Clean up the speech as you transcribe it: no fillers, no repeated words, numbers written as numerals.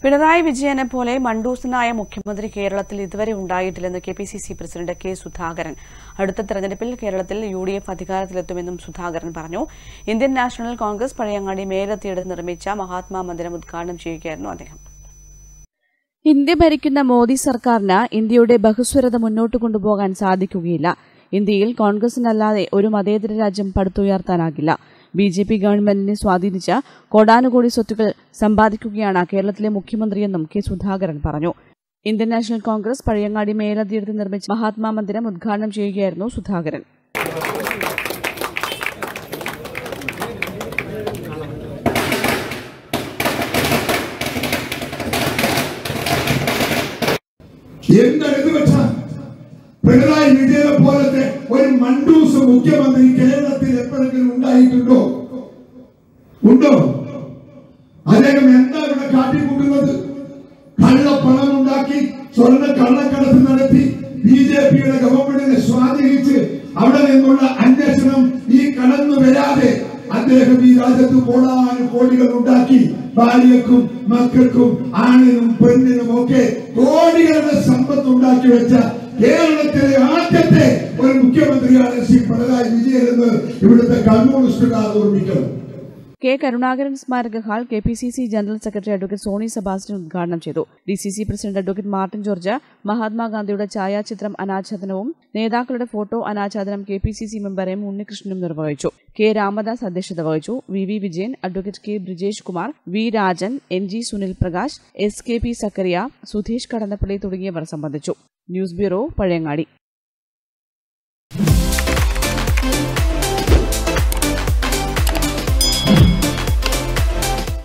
പിണറായി വിജയനെ പോലെ മണ്ടൂസനായ മുഖ്യമന്ത്രി കേരളത്തിൽ ഇതുവരെ ഉണ്ടായിട്ടില്ലെന്ന് കെപിസിസി പ്രസിഡന്റ് കെ സുധാകരൻ. അടുത്ത തെരഞ്ഞെടുപ്പിൽ കേരളത്തിൽ യുഡിഎഫ് അധികാരത്തിലെത്തുമെന്നും സുധാകരൻ പറഞ്ഞു. ഇന്ത്യൻ നാഷണൽ കോൺഗ്രസ് പഴയങ്ങാടി മേലെത്തിയെടുത്ത് നിർമ്മിച്ച മഹാത്മാ മന്ദിരം ഉദ്ഘാടനം ചെയ്യുകയായിരുന്നു അദ്ദേഹം. ഇന്ത്യ ഭരിക്കുന്ന മോദി സർക്കാരിന് ഇന്ത്യയുടെ ബഹുസ്വരത മുന്നോട്ട് കൊണ്ടുപോകാൻ സാധിക്കുകയില്ല. ഇന്ത്യയിൽ കോൺഗ്രസിനല്ലാതെ ഒരു മതേതര രാജ്യം പടുത്തുയർത്താനാകില്ല. ബിജെപി ഗവൺമെന്റിനെ സ്വാധീനിച്ച് കോടാനുകോടി സ്വത്തുക്കൾ സമ്പാദിക്കുകയാണ് കേരളത്തിലെ മുഖ്യമന്ത്രിയെന്നും കെ സുധാകരൻ പറഞ്ഞു. ഇന്ത്യൻ നാഷണൽ കോൺഗ്രസ് പഴയങ്ങാടി മേലതിയെടുത്ത് നിർമ്മിച്ച മഹാത്മാ മന്ദിരം ഉദ്ഘാടനം ചെയ്യുകയായിരുന്നു സുധാകരൻ. പിണറായി വിജയനെ പോലത്തെ ഒരു മണ്ടൂസ് മുഖ്യമന്ത്രി കേരളത്തിൽ എപ്പോഴെങ്കിലും ഉണ്ടായിട്ടുണ്ടോ? അദ്ദേഹം എന്താ ഇവിടെ കാട്ടിക്കൂട്ടുന്നത്? കള്ളപ്പണം ഉണ്ടാക്കി സ്വർണ്ണ കള്ളക്കടത്ത് നടത്തി ബിജെപിയുടെ ഗവൺമെന്റിനെ സ്വാധീനിച്ച് അവിടെ നിന്നുള്ള അന്വേഷണം ഈ കടന്നു വരാതെ അദ്ദേഹം ഈ രാജ്യത്ത് കോടികൾ ഉണ്ടാക്കി ഭാര്യക്കും മക്കൾക്കും ആണിനും പെണ്ണിനും ഒക്കെ കോടികളുടെ സമ്പത്ത് ഉണ്ടാക്കി വെച്ച കേരളത്തിലെ ആദ്യത്തെ ഒരു മുഖ്യമന്ത്രിയാണ് ശ്രീ പിണറായി വിജയൻ എന്ന് ഇവിടുത്തെ കമ്മ്യൂണിസ്റ്റുകാർ ഓർമ്മിക്കണം. കെ കരുണാകരൻ സ്മാരക hall KPCC general secretary advocate Soni Sebastian ഉദ്ഘാടനം ചെയ്തു. DCC president advocate Martin George മഹാത്മാഗാന്ധിയുടെ ഛായാചിത്രം അനാച്ഛാദനവും നേതാക്കളുടെ ഫോട്ടോ അനാച്ഛാദനം കെപിസിസി മെമ്പർ എം ഉണ്ണികൃഷ്ണനും നിർവഹിച്ചു. കെ രാമദാസ് അധ്യക്ഷത വഹിച്ചു. V Vijayan, advocate K Brijesh Kumar, V Rajan, NG Sunil Prakash, SKP Sakkariya, Sudheesh Kadannappally തുടങ്ങിയവർ സംബന്ധിച്ചു. News bureau, Pazhayangadi.